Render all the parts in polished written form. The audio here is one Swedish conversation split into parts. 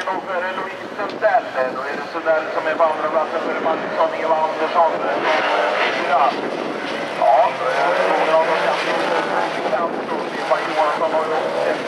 nog för Louise Sundell. Då är det Sundell som är på andra platsen för Martinsson, Eva Andersson. Ja, några av dem kan bli fram. Eva Johansson har ju också ett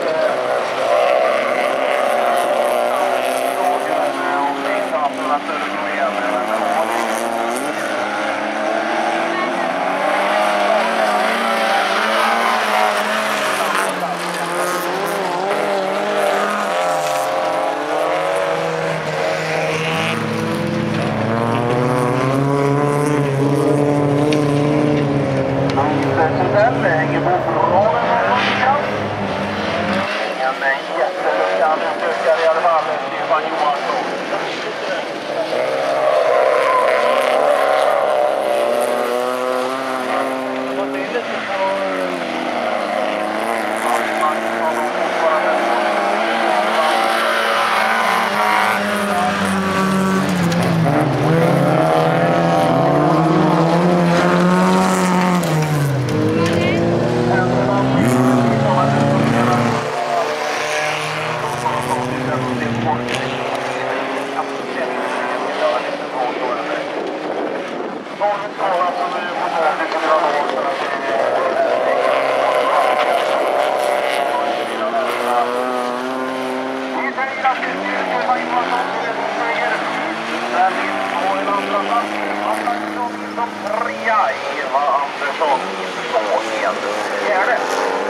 Eva Andersson, 2-1.